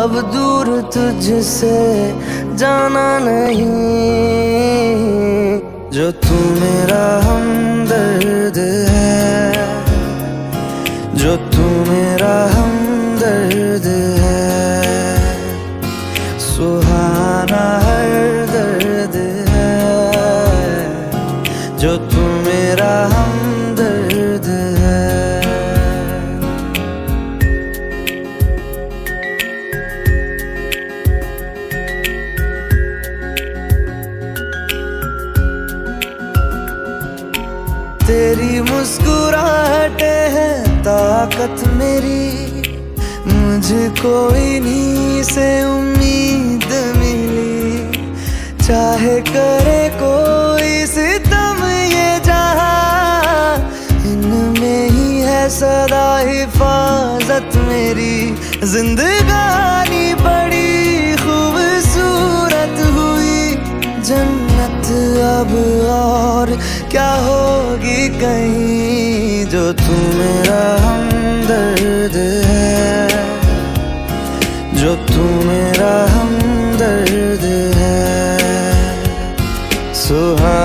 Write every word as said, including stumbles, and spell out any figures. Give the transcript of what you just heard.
अब दूर तुझसे जाना नहीं, जो तू मेरा हमदर्द है, जो तू मेरा हमदर्द है। सुहाना हर दर्द है, जो तू मेरा हमदर्द है। तेरी मुस्कुराहटें हैं ताकत मेरी, मुझको इन्हीं से उम्मीद मिली। चाहे करे कोई सितम ये जहां, इनमें ही है सदा हिफाजत मेरी। जिंदगानी बड़ी खूबसूरत हुई, जन्नत अब और क्या होगी कहीं, जो तू मेरा हमदर्द है, जो तू मेरा हमदर्द है। सुहा